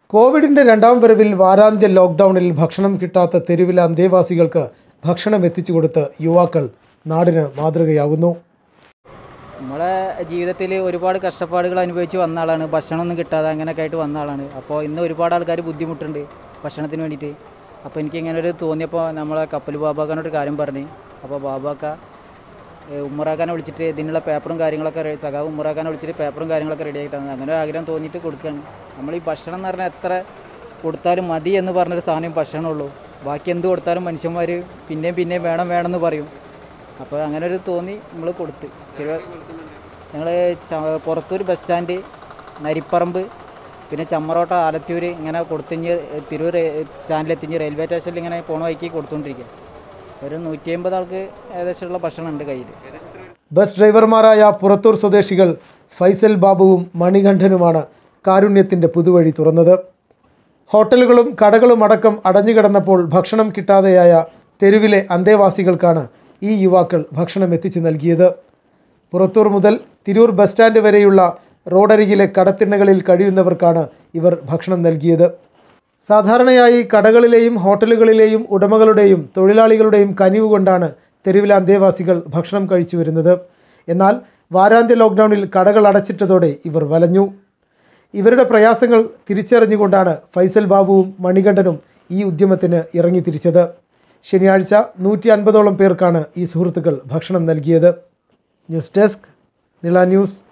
കോവിഡിന്റെ രണ്ടാം വരവിൽ വാരാന്ത്യ ലോക്ക്ഡൌണിൽ ഭക്ഷണം കിട്ടാത്ത തെരുവിലെ അന്തേവാസികൾക്ക് ഭക്ഷണം എത്തിച്ചു കൊടുത്ത് യുവാക്കൾ നാടിന് മാതൃകയാകുന്നു. നമ്മളെ ജീവിതത്തിൽ ഒരുപാട് കഷ്ടപ്പാടുകൾ അനുഭവിച്ച് വന്ന ആളാണ്. ഭക്ഷണമൊന്നും കിട്ടാതെ അങ്ങനെയൊക്കെ ആയിട്ട് വന്ന ആളാണ്. അപ്പോൾ ഇന്ന് ഒരുപാട് ആൾക്കാർ ബുദ്ധിമുട്ടുണ്ട് ഭക്ഷണത്തിന് വേണ്ടിയിട്ട്. അപ്പോൾ എനിക്ക് ഇങ്ങനെ ഒരു തോന്നിയപ്പോൾ നമ്മളെ കപ്പൽ ബാബാക്കാനോട് കാര്യം പറഞ്ഞു. അപ്പോൾ ബാബാക്ക ഉമ്മറാക്കാനെ വിളിച്ചിട്ട് ഇതിനുള്ള പേപ്പറും കാര്യങ്ങളൊക്കെ സഖാവ് ഉമ്മറാക്കാനെ വിളിച്ചിട്ട് പേപ്പറും കാര്യങ്ങളൊക്കെ റെഡിയാക്കി തന്നത്. അങ്ങനെ ഒരു ആഗ്രഹം തോന്നിയിട്ട് കൊടുക്കുകയാണ്. നമ്മൾ ഈ ഭക്ഷണം എന്ന് പറഞ്ഞാൽ എത്ര കൊടുത്താലും മതി എന്ന് പറഞ്ഞൊരു സാധനം ഭക്ഷണമുള്ളൂ. ബാക്കി എന്ത് കൊടുത്താലും മനുഷ്യന്മാർ പിന്നെയും പിന്നെയും വേണമെന്ന് പറയും. അപ്പോൾ അങ്ങനെ ഒരു തോന്നി നമ്മൾ കൊടുത്ത്. ഞങ്ങൾ പുറത്തൂർ ബസ് സ്റ്റാൻഡ്, നരിപ്പറമ്പ്, പിന്നെ ചമ്മറോട്ട, ആലത്തൂർ ഇങ്ങനെ കൊടുത്തിഞ്ഞ് തിരൂർ സ്റ്റാൻഡിലെത്തിഞ്ഞ് റെയിൽവേ സ്റ്റേഷനിൽ ഇങ്ങനെ പോണ വഴിക്ക് കൊടുത്തുകൊണ്ടിരിക്കുക. ഒരു 150 ആൾക്ക് ഏകദേശമുള്ള ഭക്ഷണം ഉണ്ട് കയ്യിൽ. ബസ് ഡ്രൈവർമാരായ പുറത്തൂർ സ്വദേശികൾ ഫൈസൽ ബാബുവും മണികണ്ഠനുമാണ് കാരുണ്യത്തിൻ്റെ പുതുവഴി തുറന്നത്. ഹോട്ടലുകളും കടകളും അടക്കം അടഞ്ഞുകിടന്നപ്പോൾ ഭക്ഷണം കിട്ടാതെയായ തെരുവിലെ അന്തേവാസികൾക്കാണ് ഈ യുവാക്കൾ ഭക്ഷണം എത്തിച്ചു നൽകിയത്. പുറത്തൂർ മുതൽ തിരൂർ ബസ് സ്റ്റാൻഡ് വരെയുള്ള റോഡരികിലെ കടത്തിണ്ണകളിൽ കഴിയുന്നവർക്കാണ് ഇവർ ഭക്ഷണം നൽകിയത്. സാധാരണയായി കടകളിലെയും ഹോട്ടലുകളിലെയും ഉടമകളുടെയും തൊഴിലാളികളുടെയും കനിവ് കൊണ്ടാണ് തെരുവിലെ അന്തേവാസികൾ ഭക്ഷണം കഴിച്ചു വരുന്നത്. എന്നാൽ വാരാന്ത്യ ലോക്ക്ഡൗണിൽ കടകൾ അടച്ചിട്ടതോടെ ഇവർ വലഞ്ഞു. ഇവരുടെ പ്രയാസങ്ങൾ തിരിച്ചറിഞ്ഞുകൊണ്ടാണ് ഫൈസൽ ബാബുവും മണികണ്ഠനും ഈ ഉദ്യമത്തിന് ഇറങ്ങിത്തിരിച്ചത്. ശനിയാഴ്ച 150ഓളം പേർക്കാണ് ഈ സുഹൃത്തുക്കൾ ഭക്ഷണം നൽകിയത്. News desk, Nila news.